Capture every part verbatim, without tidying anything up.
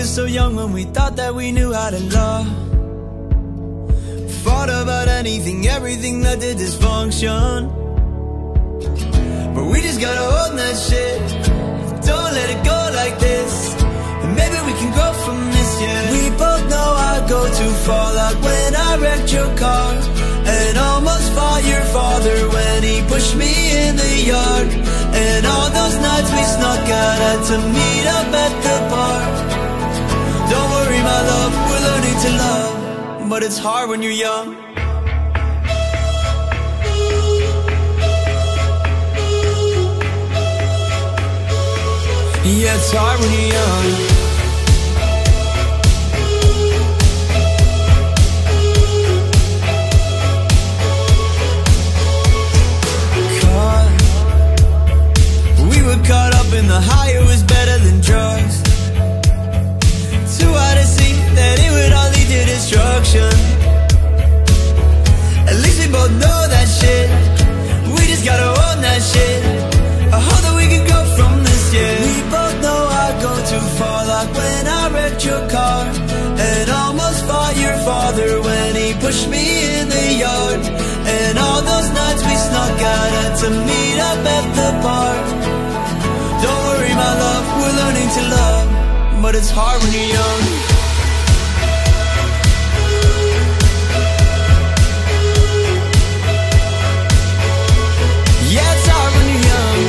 so young when we thought that we knew how to love. Fought about anything, everything that did dysfunction. But we just gotta own that shit. Don't let it go like this. And maybe we can grow from this, yeah. We both know I go too far, like when I wrecked your car and almost fought your father when he pushed me in the yard. And all those nights we snuck out had to meet up at the bar. Don't worry my love, we're learning to love, but it's hard when you're young. Yeah, it's hard when you're young. Caught. We were caught up in the high, it was better than drugs. Too hard to see that it would all lead to destruction. At least we both know that shit. We just gotta own that shit. I hope that we can go from this, yeah. We both know I go too far, like when I wrecked your car and almost fought your father when he pushed me in the yard. And all those nights we snuck out had to meet up at the bar. Don't worry my love, we're learning to love, but it's hard when you're young. Yeah, it's hard when you're young.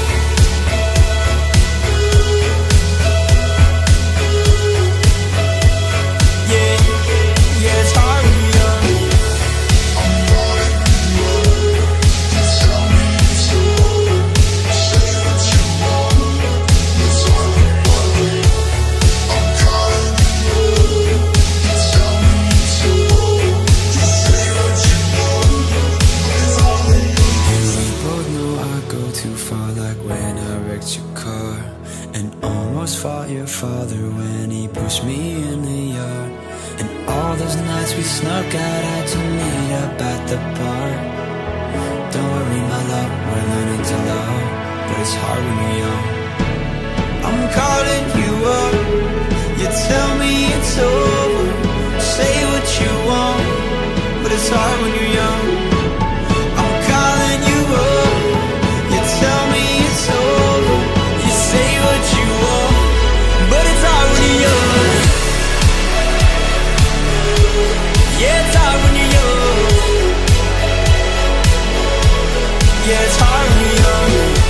Yeah, yeah, it's hard when you're young. I'm calling you up, you tell me it's over. Say what you want, it's all about me. I'm calling you up, you tell me it's over. You say what you want, it's all about me. We both know I go too far, like when I wrecked your car and almost fought your father when he pushed me in the yard. And all those nights we snuck out, had to meet up at the bar. Don't worry my love, we're learning to love, but it's hard when you're young. I'm calling you up, you tell me it's over. Say what you want, but it's hard when you're young. I'm calling you up, you tell me it's over. You say what you want, but it's hard when you're young. Yeah, it's hard when you're young. Yeah, it's hard when you're young.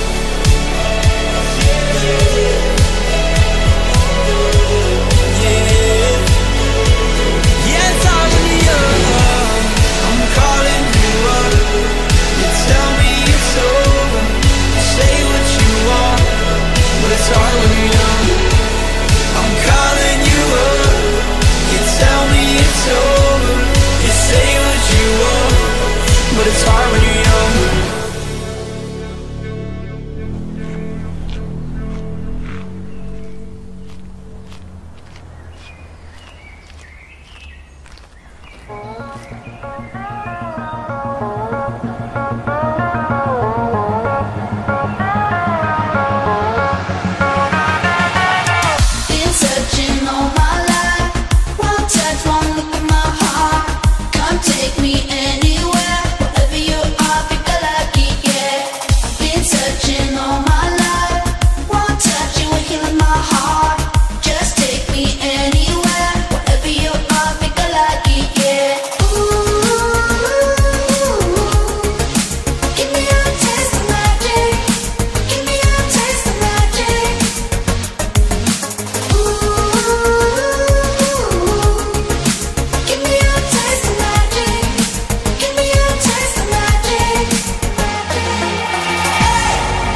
Yeah, yeah, it's hard when you're young. I'm calling you up, you tell me it's over. Say what you want, but it's hard when you're young. I'm calling you up, you tell me it's over. You say what you want, but it's hard when you're young. Been searching all my life, one touch, one look in my heart. Come take me anywhere, wherever you are, pick a lucky, yeah. Been searching all my life, one touch, you were healing my heart. Just take me anywhere, wherever you are, pick a lucky, yeah. Ooh, give me a taste of magic, give me a taste of magic. Ooh, give me a taste of magic, give me a taste of magic.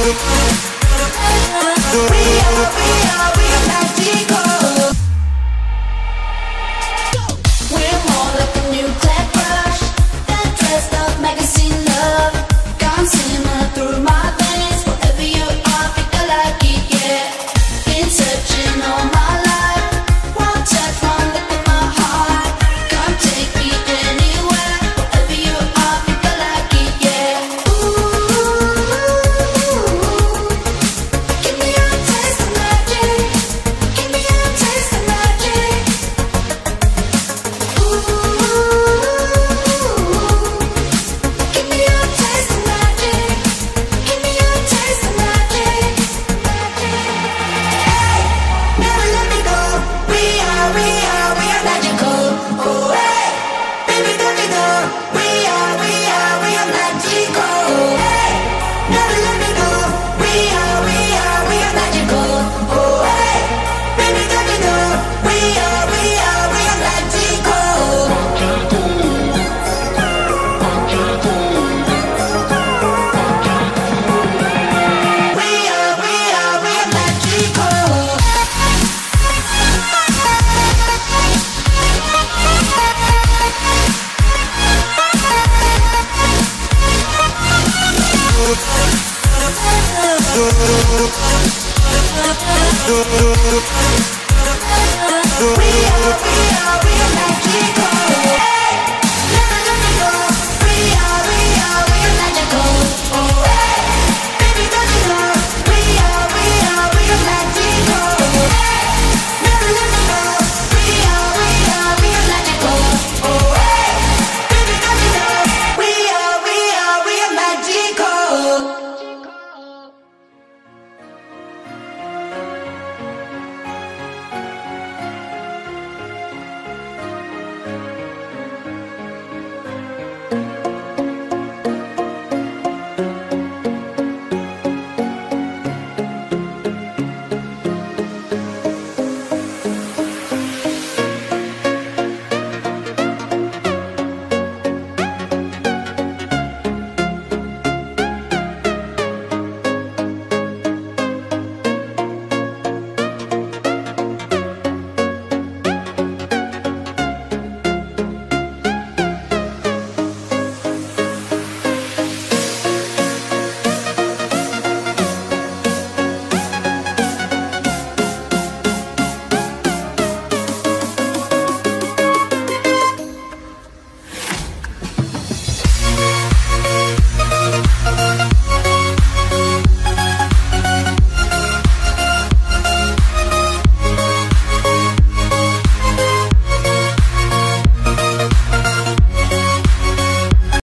We are, we are, we are magic.